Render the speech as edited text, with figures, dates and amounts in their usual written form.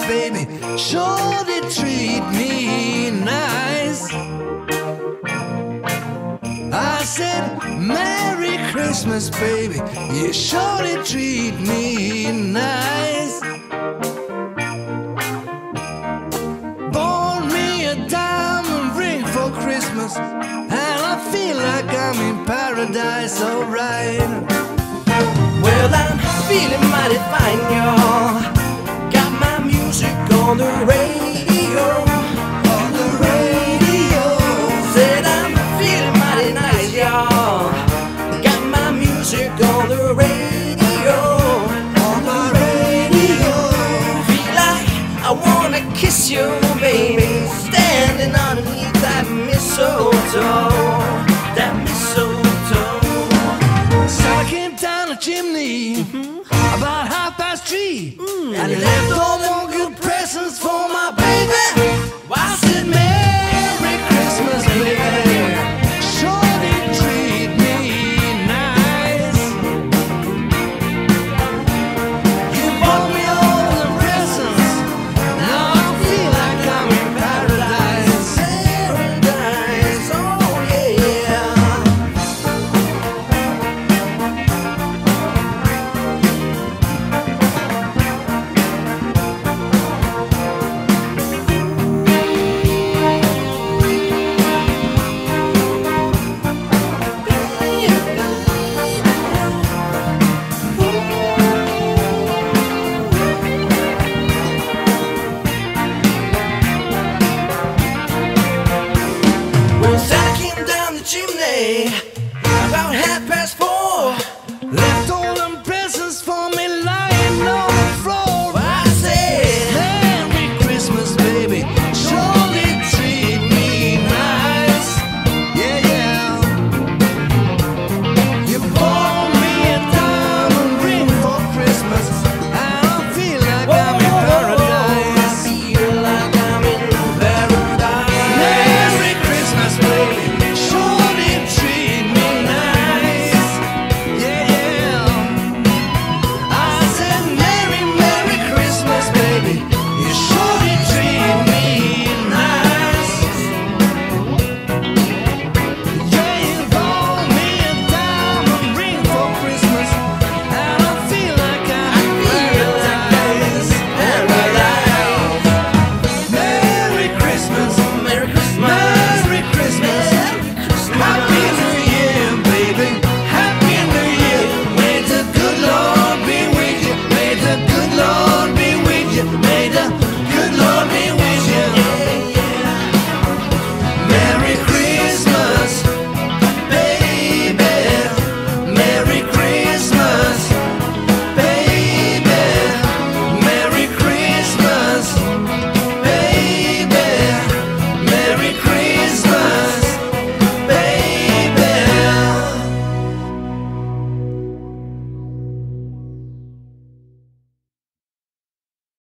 baby sure did treat me nice. I said, Merry Christmas, baby, you sure did treat me nice. Bought me a diamond ring for Christmas, and I feel like I'm in paradise, alright. Well, I'm feeling mighty fine, y'all. Got my music on the radio. On the radio. Said I'm feeling mighty nice, y'all. Got my music on the radio. On the radio. Feel like I wanna kiss you, baby, standing underneath that mistletoe. That mistletoe. So I came down the chimney about 3:30, and he left all them good presents for my baby. I said, Merry Christmas, baby, sure did treat me nice. You bought me all the presents, now I feel like I'm in paradise. Paradise, oh yeah. Well, Santa came down the chimney about 4:30.